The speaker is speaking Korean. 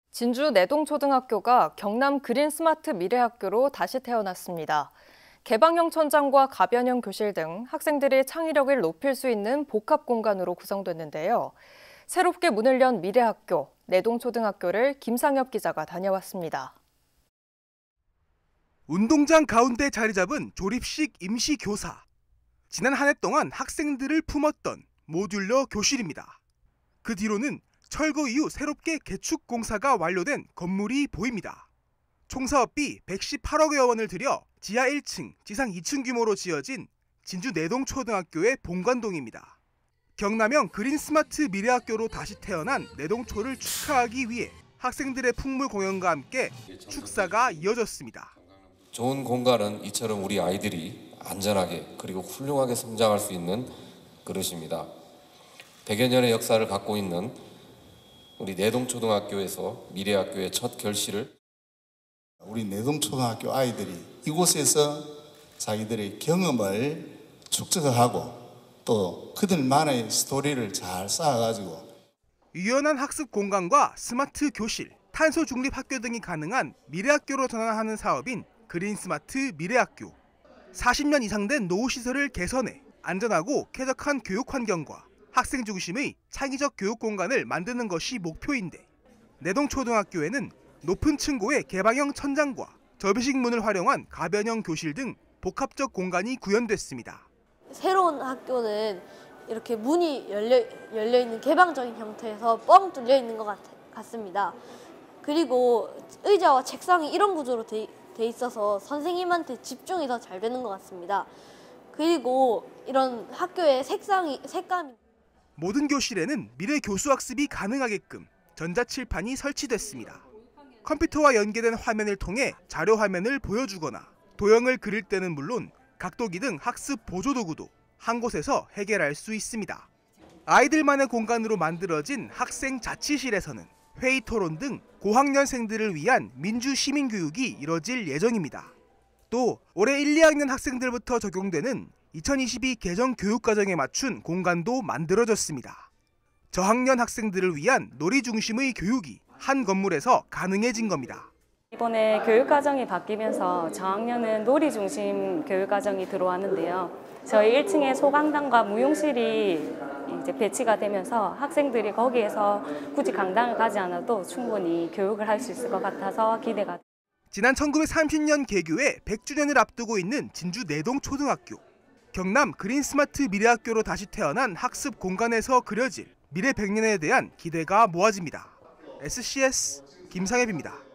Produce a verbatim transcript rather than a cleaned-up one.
진주 내동초등학교가 경남 그린스마트 미래학교로 다시 태어났습니다. 개방형 천장과 가변형 교실 등 학생들의 창의력을 높일 수 있는 복합 공간으로 구성됐는데요. 새롭게 문을 연 미래학교, 내동초등학교를 김상엽 기자가 다녀왔습니다. 운동장 가운데 자리 잡은 조립식 임시교사. 지난 한 해 동안 학생들을 품었던 모듈러 교실입니다. 그 뒤로는 철거 이후 새롭게 개축 공사가 완료된 건물이 보입니다. 총 사업비 백십팔억여 원을 들여 지하 일 층, 지상 이 층 규모로 지어진 진주 내동초등학교의 본관동입니다. 경남형 그린스마트 미래학교로 다시 태어난 내동초를 축하하기 위해 학생들의 풍물 공연과 함께 축사가 이어졌습니다. 좋은 공간은 이처럼 우리 아이들이 안전하게 그리고 훌륭하게 성장할 수 있는 그릇입니다. 백여 년의 역사를 갖고 있는 우리 내동초등학교에서 미래학교의 첫 결실을 우리 내동초등학교 아이들이 이곳에서 자기들의 경험을 축적하고 또 그들만의 스토리를 잘 쌓아가지고 유연한 학습 공간과 스마트 교실, 탄소 중립 학교 등이 가능한 미래학교로 전환하는 사업인 그린스마트 미래학교. 사십 년 이상 된 노후시설을 개선해 안전하고 쾌적한 교육 환경과 학생 중심의 창의적 교육 공간을 만드는 것이 목표인데, 내동초등학교에는 높은 층고의 개방형 천장과 접이식 문을 활용한 가변형 교실 등 복합적 공간이 구현됐습니다. 새로운 학교는 이렇게 문이 열려, 열려 있는 개방적인 형태에서 뻥 뚫려 있는 것 같, 같습니다. 그리고 의자와 책상이 이런 구조로 돼, 돼 있어서 선생님한테 집중이 더 잘 되는 것 같습니다. 그리고 이런 학교의 색상이, 색감이 모든 교실에는 미래 교수 학습이 가능하게끔 전자칠판이 설치됐습니다. 컴퓨터와 연계된 화면을 통해 자료 화면을 보여주거나 도형을 그릴 때는 물론 각도기 등 학습 보조도구도 한 곳에서 해결할 수 있습니다. 아이들만의 공간으로 만들어진 학생 자치실에서는 회의 토론 등 고학년생들을 위한 민주시민교육이 이뤄질 예정입니다. 또 올해 일, 이 학년 학생들부터 적용되는 이천이십이 개정 교육과정에 맞춘 공간도 만들어졌습니다. 저학년 학생들을 위한 놀이 중심의 교육이 한 건물에서 가능해진 겁니다. 이번에 교육과정이 바뀌면서 저학년은 놀이 중심 교육과정이 들어왔는데요. 저희 일 층에 소강당과 무용실이 이제 배치가 되면서 학생들이 거기에서 굳이 강당을 가지 않아도 충분히 교육을 할 수 있을 것 같아서 기대가 됩니다. 지난 천구백삼십 년 개교에 백 주년을 앞두고 있는 진주 내동초등학교. 경남 그린스마트 미래학교로 다시 태어난 학습 공간에서 그려질 미래 백 년에 대한 기대가 모아집니다. 에스씨에스 김상엽입니다.